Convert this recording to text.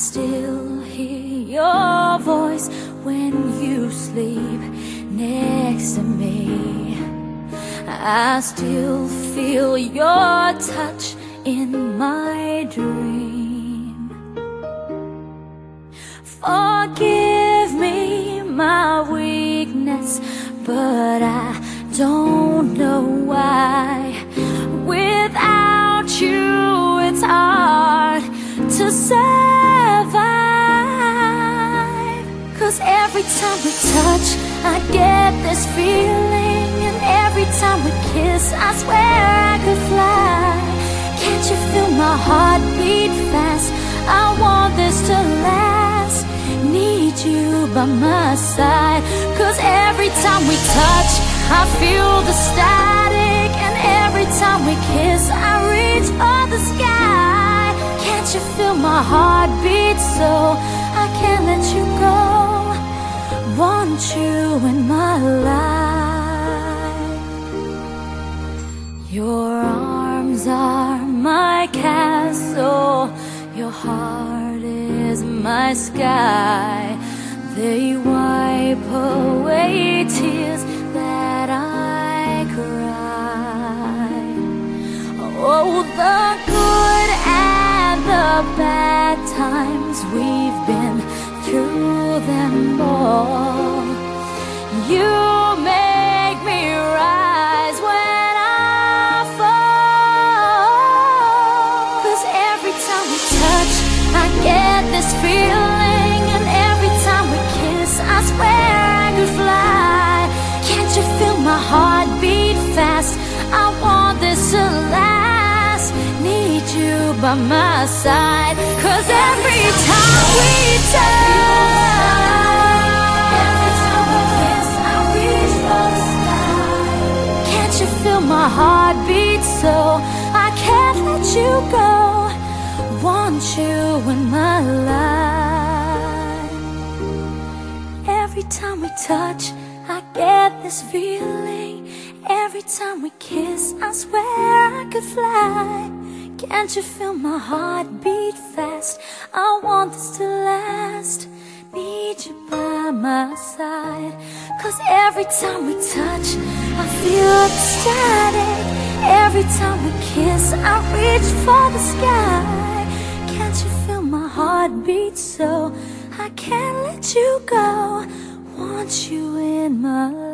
still hear your voice when you sleep next to me. I still feel your touch in my dream. Forgive me my weakness, but I don't know why. Without you, it's hard to survive. 'Cause every time we touch, I get this feeling, and every time we kiss, I swear I could fly. Can't you feel my heart beat fast? I want this to last. Need you by my side. 'Cause every time we touch, I feel the static, and every time we kiss, I reach for the sky. Can't you feel my heart beat so I can't let you go? Want you in my life. Your arms are my castle, your heart is my sky. They wipe away tears that I cry. Oh, the good and the bad times, we've been through them all. You make me rise when I fall. 'Cause every time we touch, I get this feeling, and every time we kiss, I swear I could fly. Can't you feel my heart beat fast? I want this to last. Need you by my side. 'Cause every time we touch, every time we kiss, I reach for the sky. Can't you feel my heart beat so I can't let you go? Want you in my life. Every time we touch, I get this feeling. Every time we kiss, I swear I could fly. Can't you feel my heart beat fast? I want this to last. Need you by my side. 'Cause every time we touch, I feel the static. Every time we kiss, I reach for the sky. Can't you feel my heart beat so I can't let you go? Want you in my life.